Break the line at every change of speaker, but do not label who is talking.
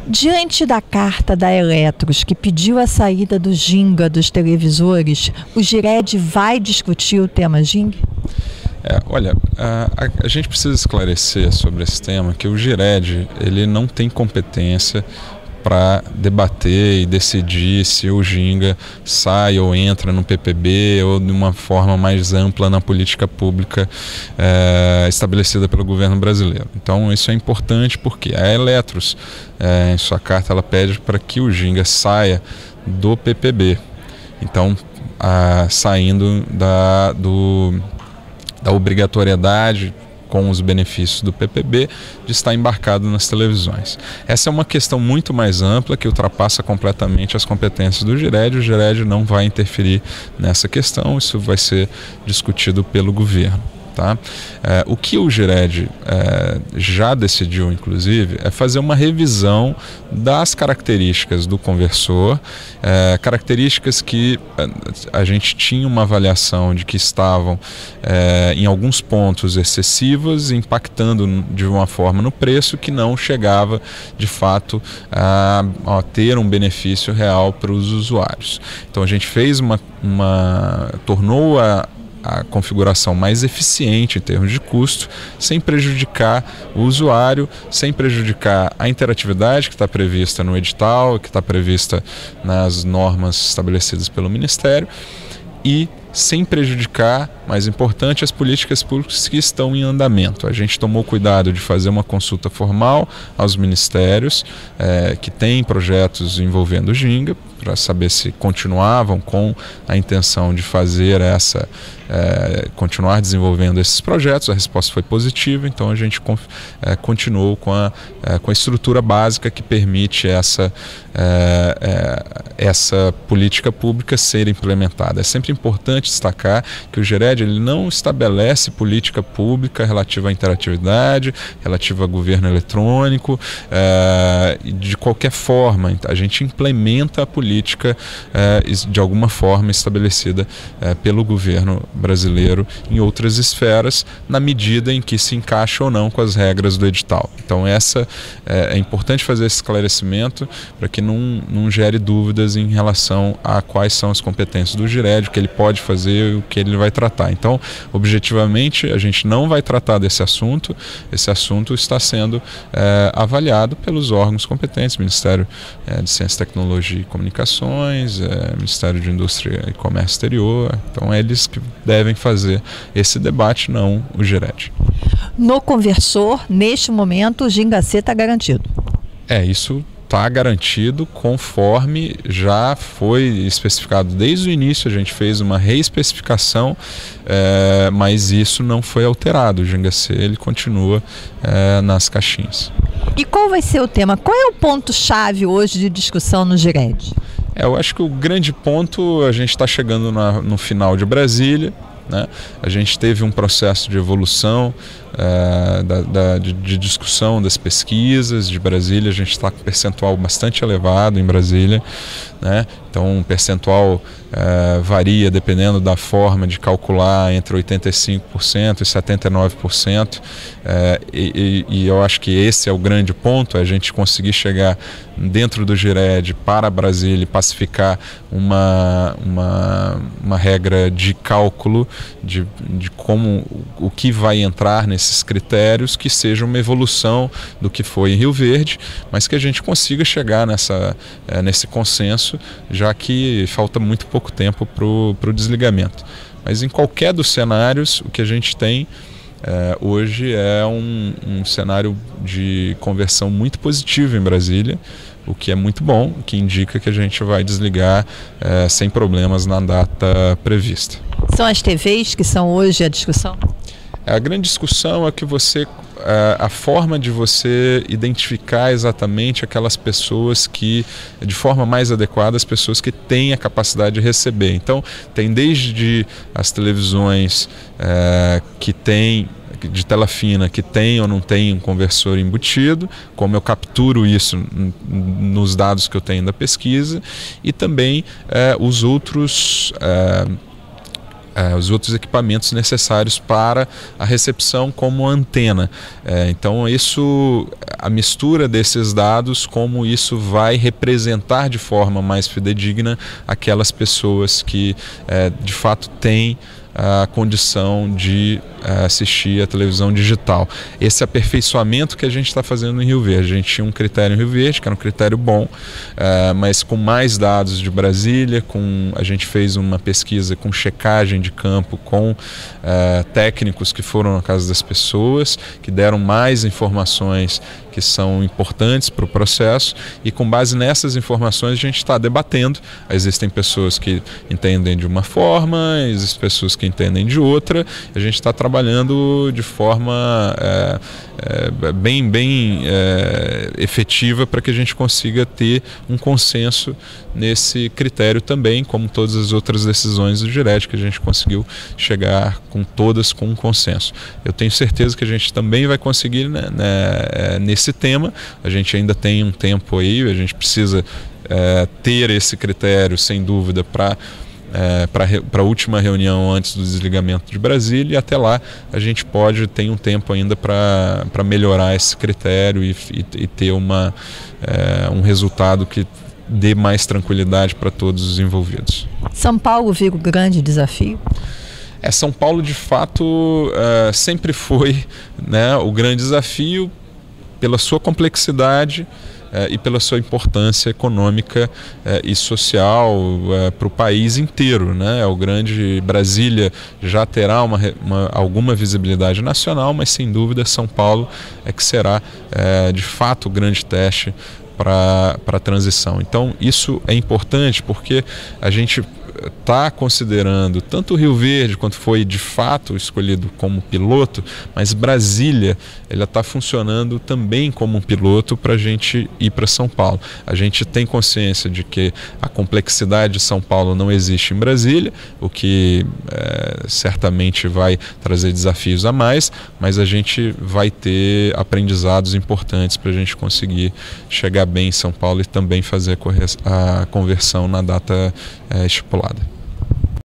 Diante da carta da Eletros, que pediu a saída do Ginga dos televisores, o Gired vai discutir o tema Ginga?
Olha, a gente precisa esclarecer sobre esse tema que o Gired, ele não tem competência para debater e decidir se o Ginga sai ou entra no PPB ou de uma forma mais ampla na política pública estabelecida pelo governo brasileiro. Então isso é importante porque a Eletros, em sua carta, ela pede para que o Ginga saia do PPB. Então, saindo da obrigatoriedade com os benefícios do PPB, de estar embarcado nas televisões. Essa é uma questão muito mais ampla que ultrapassa completamente as competências do Gired. O Gired não vai interferir nessa questão, isso vai ser discutido pelo governo. Tá? O que o Gired já decidiu, inclusive, é fazer uma revisão das características do conversor, características que a gente tinha uma avaliação de que estavam em alguns pontos excessivas, impactando de uma forma no preço que não chegava de fato a ter um benefício real para os usuários. Então a gente fez tornou a configuração mais eficiente em termos de custo, sem prejudicar o usuário, sem prejudicar a interatividade que está prevista no edital, que está prevista nas normas estabelecidas pelo Ministério, e sem prejudicar, mais importante, as políticas públicas que estão em andamento. A gente tomou cuidado de fazer uma consulta formal aos ministérios que têm projetos envolvendo o Ginga, para saber se continuavam com a intenção de fazer continuar desenvolvendo esses projetos. A resposta foi positiva, então a gente continuou com a estrutura básica que permite essa política pública ser implementada. É sempre importante destacar que o Gired, ele não estabelece política pública relativa à interatividade, relativa a governo eletrônico, de qualquer forma. A gente implementa a política de alguma forma estabelecida pelo governo brasileiro em outras esferas, na medida em que se encaixa ou não com as regras do edital. Então é importante fazer esse esclarecimento para que não gere dúvidas em relação a quais são as competências do Gired, o que ele pode fazer e o que ele vai tratar. Então, objetivamente, a gente não vai tratar desse assunto. Esse assunto está sendo avaliado pelos órgãos competentes, Ministério de Ciência, Tecnologia e Comunicações, Ministério de Indústria e Comércio Exterior. Então, eles que devem fazer esse debate, não o Gired.
No conversor, neste momento, o Ginga C está garantido.
Isso está garantido conforme já foi especificado desde o início. A gente fez uma reespecificação, mas isso não foi alterado. O Ginga C, ele continua nas caixinhas.
E qual vai ser o tema? Qual é o ponto-chave hoje de discussão no Gired?
Eu acho que o grande ponto, a gente está chegando no final de Brasília, né? A gente teve um processo de evolução de discussão das pesquisas de Brasília. A gente está com um percentual bastante elevado em Brasília, né? Então um percentual varia dependendo da forma de calcular entre 85% e 79%, e eu acho que esse é o grande ponto, a gente conseguir chegar dentro do Gired para Brasília e pacificar uma regra de cálculo de como o que vai entrar nesses critérios, que seja uma evolução do que foi em Rio Verde, mas que a gente consiga chegar nesse consenso, já que falta muito pouco tempo para o desligamento. Mas em qualquer dos cenários, o que a gente tem hoje é um cenário de conversão muito positivo em Brasília, o que é muito bom, o que indica que a gente vai desligar sem problemas na data prevista.
São as TVs que são hoje a discussão?
A grande discussão é que a forma de você identificar exatamente aquelas pessoas que, de forma mais adequada, as pessoas que têm a capacidade de receber. Então, tem desde as televisões que têm de tela fina, que tem ou não tem um conversor embutido, como eu capturo isso nos dados que eu tenho da pesquisa, e também os outros os outros equipamentos necessários para a recepção, como a antena. Então a mistura desses dados, como isso vai representar de forma mais fidedigna aquelas pessoas que de fato têm a condição de assistir a televisão digital. Esse aperfeiçoamento que a gente está fazendo em Rio Verde. A gente tinha um critério em Rio Verde, que era um critério bom, mas com mais dados de Brasília, a gente fez uma pesquisa com checagem de campo, com técnicos que foram na casa das pessoas, que deram mais informações que são importantes para o processo, e com base nessas informações a gente está debatendo. Existem pessoas que entendem de uma forma, existem pessoas que entendem de outra. A gente está trabalhando de forma bem efetiva para que a gente consiga ter um consenso nesse critério também, como todas as outras decisões do Gired, que a gente conseguiu chegar todas com um consenso. Eu tenho certeza que a gente também vai conseguir, nesse tema. A gente ainda tem um tempo aí, a gente precisa ter esse critério, sem dúvida, para a última reunião antes do desligamento de Brasília, e até lá a gente tem um tempo ainda para melhorar esse critério e ter um resultado que dê mais tranquilidade para todos os envolvidos.
São Paulo viu o grande desafio?
São Paulo, de fato, sempre foi, o grande desafio pela sua complexidade e pela sua importância econômica e social para o país inteiro. O grande Brasília já terá alguma visibilidade nacional, mas sem dúvida São Paulo que será de fato o grande teste para a transição. Então isso é importante porque a gente está considerando tanto o Rio Verde, quanto foi de fato escolhido como piloto, mas Brasília ela está funcionando também como um piloto para a gente ir para São Paulo. A gente tem consciência de que a complexidade de São Paulo não existe em Brasília, o que certamente vai trazer desafios a mais, mas a gente vai ter aprendizados importantes para a gente conseguir chegar bem em São Paulo e também fazer a conversão na data estipulada.